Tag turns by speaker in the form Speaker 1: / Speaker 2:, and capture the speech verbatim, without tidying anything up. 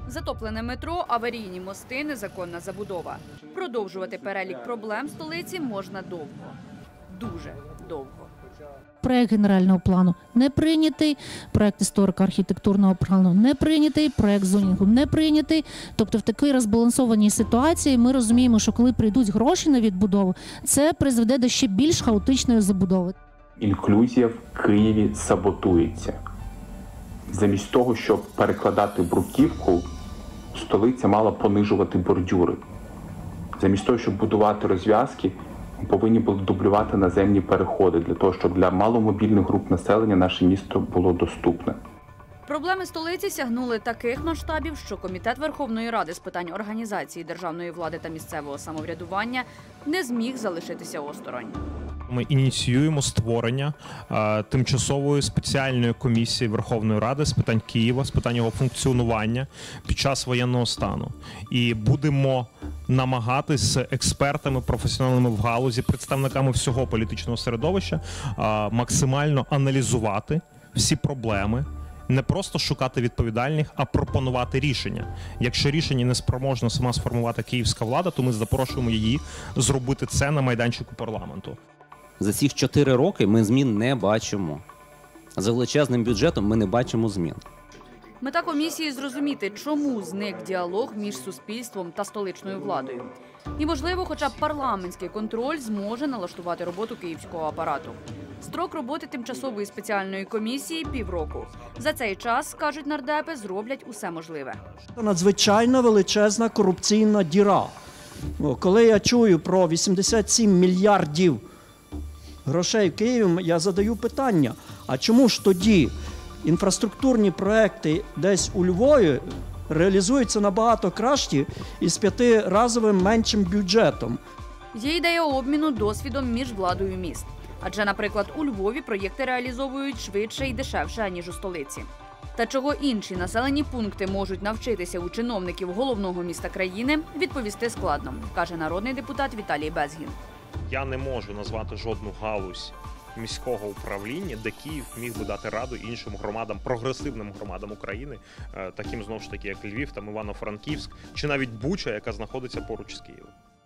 Speaker 1: Затоплене метро, аварійні мости, незаконна забудова. Продовжувати перелік проблем столиці можна довго. Дуже довго.
Speaker 2: Проект генерального плану не прийнятий, проект історико-архітектурного плану не прийнятий, проект зонінгу не прийнятий. Тобто в такій розбалансованій ситуації ми розуміємо, що коли прийдуть гроші на відбудову, це призведе до ще більш хаотичної забудови.
Speaker 3: Інклюзія в Києві саботується. Замість того, щоб перекладати бруківку, столиця мала понижувати бордюри. Замість того, щоб будувати розв'язки, повинні були дублювати наземні переходи, для того, щоб для маломобільних груп населення наше місто було доступне.
Speaker 1: Проблеми столиці сягнули таких масштабів, що Комітет Верховної Ради з питань організації державної влади та місцевого самоврядування не зміг залишитися осторонь.
Speaker 4: Ми ініціюємо створення е, тимчасової спеціальної комісії Верховної Ради з питань Києва, з питань його функціонування під час воєнного стану. І будемо намагатись з експертами, професіоналами в галузі, представниками всього політичного середовища е, максимально аналізувати всі проблеми, не просто шукати відповідальних, а пропонувати рішення. Якщо рішення не спроможна сама сформувати київська влада, то ми запрошуємо її зробити це на майданчику парламенту.
Speaker 5: За ці чотири роки ми змін не бачимо. За величезним бюджетом ми не бачимо змін.
Speaker 1: Мета комісії – зрозуміти, чому зник діалог між суспільством та столичною владою. І, можливо, хоча б парламентський контроль зможе налаштувати роботу київського апарату. Строк роботи тимчасової спеціальної комісії – півроку. За цей час, кажуть нардепи, зроблять усе можливе.
Speaker 6: Надзвичайно величезна корупційна діра. Коли я чую про вісімдесят сім мільярдів грошей в Києві, я задаю питання, а чому ж тоді інфраструктурні проекти десь у Львові реалізуються набагато краще і з п'ятиразовим меншим бюджетом?
Speaker 1: Є ідея обміну досвідом між владою міст. Адже, наприклад, у Львові проєкти реалізовують швидше і дешевше, аніж у столиці. Та чого інші населені пункти можуть навчитися у чиновників головного міста країни, відповісти складно, каже народний депутат Віталій Безгін.
Speaker 4: Я не можу назвати жодну галузь міського управління, де Київ міг би дати раду іншим громадам, прогресивним громадам України, таким, знову ж таки, як Львів, там Івано-Франківськ, чи навіть Буча, яка знаходиться поруч з Києвом.